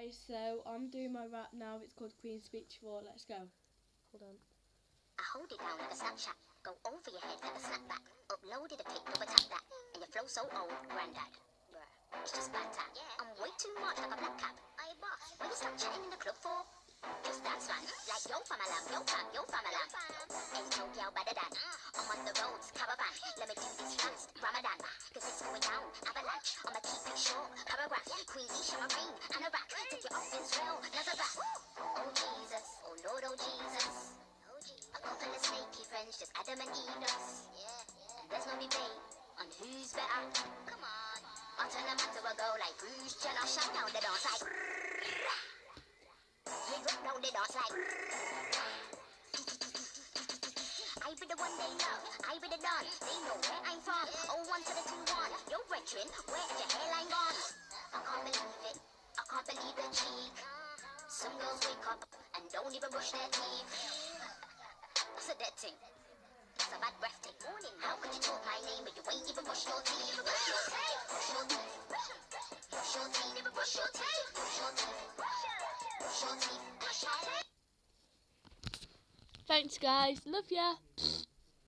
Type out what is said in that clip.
guys, so I'm doing my rap now. It's called Queen Speech 4. Let's go. Hold on. I hold it down like a Snapchat. Go over your head like a snapback. Uploaded a pic, never tap that. And your flow so old, granddad. It's just bad time. I'm way too much like a black cap. Aye, boss. When you stop chatting in the club for? Just dance, man. Like yo, famalam, yo, fam, yo, famalam. Ain't no girl better than. I'm on the roads, caravan. Let me do this fast, Ramadan. Cause it's going down, avalanche. I'ma keep it short, paragraph. Queasy, Shamarine, and a rack. Take you off Israel, Nazareth. Oh Jesus, oh Lord, oh Jesus. A couple of snaky friends, just Adam and Eve. And there's no debate on who's better. Come on. I'll turn them to a go like Bruce Jenner. Shut down the dance like. You drop down the dance like. I be the one they love, I be the don. They know where I'm from. Oh, 1 to the 2, 1. Yo, brethren, where's your hairline gone? I can't believe it, I can't believe the cheek. Some girls wake up and don't even brush their teeth. What's a dead thing? It's a bad breath thing. How could you talk my name but you ain't even brush your teeth? Brush your teeth, brush your teeth, brush your teeth, never brush your teeth, brush your teeth, brush your teeth, brush your teeth. Thanks, guys. Love ya.